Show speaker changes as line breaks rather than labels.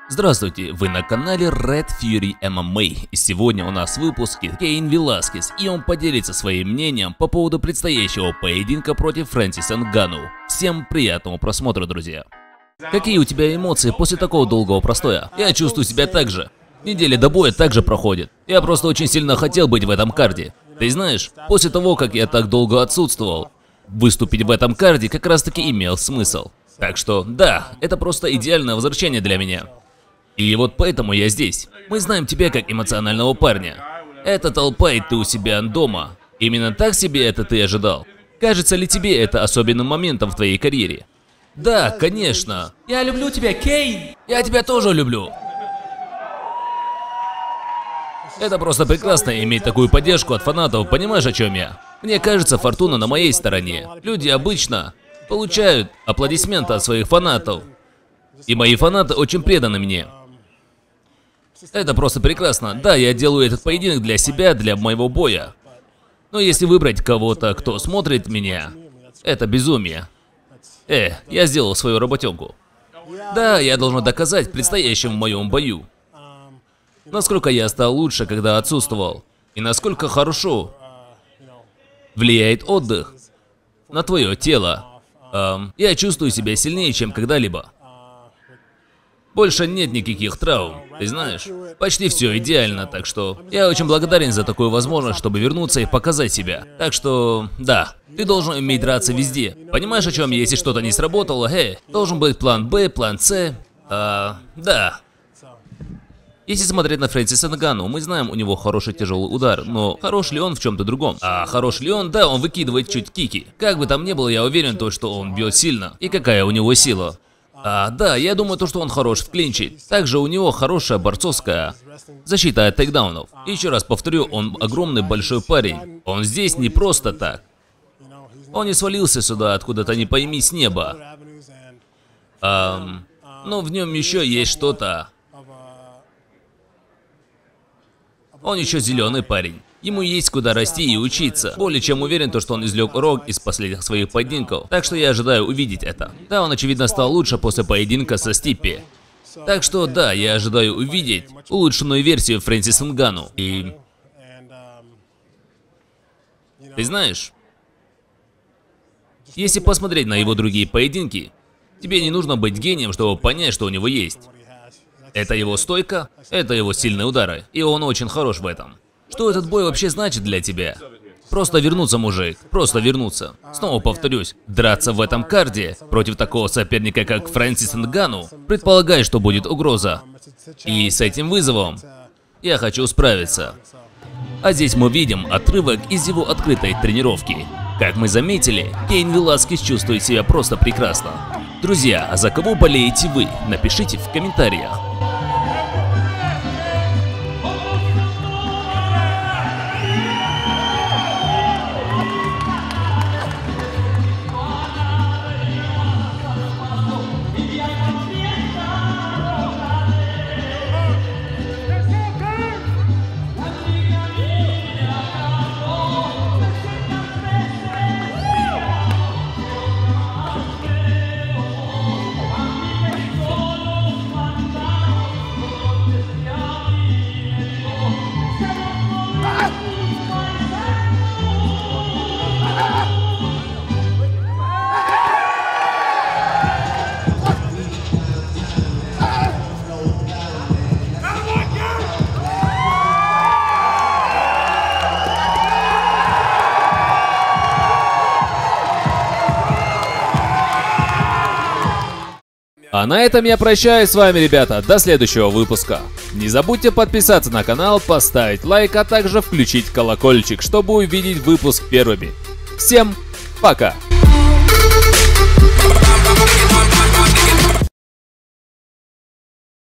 Здравствуйте, вы на канале Red Fury MMA, и сегодня у нас в выпуске Кейн Веласкес, и он поделится своим мнением по поводу предстоящего поединка против Фрэнсиса Нгану. Всем приятного просмотра, друзья. Какие у тебя эмоции после такого долгого простоя? Я чувствую себя так же. Неделя до боя также проходит. Я просто очень сильно хотел быть в этом карде. Ты знаешь, после того, как я так долго отсутствовал, выступить в этом карде как раз таки имел смысл. Так что, да, это просто идеальное возвращение для меня. И вот поэтому я здесь. Мы знаем тебя как эмоционального парня. Это толпа, и ты у себя дома. Именно так себе это ты ожидал? Кажется ли тебе это особенным моментом в твоей карьере? Да, конечно. Я люблю тебя, Кейн. Я тебя тоже люблю. Это просто прекрасно иметь такую поддержку от фанатов, понимаешь, о чем я? Мне кажется, фортуна на моей стороне. Люди обычно получают аплодисменты от своих фанатов. И мои фанаты очень преданы мне. Это просто прекрасно. Да, я делаю этот поединок для себя, для моего боя. Но если выбрать кого-то, кто смотрит меня, это безумие. Я сделал свою работенку. Да, я должен доказать предстоящему моему бою, насколько я стал лучше, когда отсутствовал. И насколько хорошо влияет отдых на твое тело. Я чувствую себя сильнее, чем когда-либо. Больше нет никаких травм, ты знаешь? Почти все идеально, так что я очень благодарен за такую возможность, чтобы вернуться и показать себя. Так что, да, ты должен уметь драться везде. Понимаешь, о чем я? Если что-то не сработало, должен быть план Б, план С. Да. Если смотреть на Фрэнсиса Нгану, мы знаем, у него хороший тяжелый удар, но хорош ли он в чем-то другом? А хорош ли он? Да, он выкидывает чуть кики. Как бы там ни было, я уверен, что он бьет сильно. И какая у него сила. Да, я думаю, что он хорош в клинче. Также у него хорошая борцовская защита от тейкдаунов. Еще раз повторю, он огромный большой парень. Он здесь не просто так. Он не свалился сюда откуда-то не пойми с неба. Но в нем еще есть что-то. Он еще зеленый парень. Ему есть куда расти и учиться. Более чем уверен, что он извлек урок из последних своих поединков. Так что я ожидаю увидеть это. Да, он очевидно стал лучше после поединка со Стиппи. Так что да, я ожидаю увидеть улучшенную версию Фрэнсиса Нгану. И... Ты знаешь, если посмотреть на его другие поединки, тебе не нужно быть гением, чтобы понять, что у него есть. Это его стойка, это его сильные удары. И он очень хорош в этом. Что этот бой вообще значит для тебя? Просто вернуться, мужик. Просто вернуться. Снова повторюсь, драться в этом карде против такого соперника, как Фрэнсис Нгану, предполагает, что будет угроза. И с этим вызовом я хочу справиться. А здесь мы видим отрывок из его открытой тренировки. Как мы заметили, Кейн Веласкес чувствует себя просто прекрасно. Друзья, а за кого болеете вы? Напишите в комментариях. А на этом я прощаюсь с вами, ребята, до следующего выпуска. Не забудьте подписаться на канал, поставить лайк, а также включить колокольчик, чтобы увидеть выпуск первыми. Всем пока!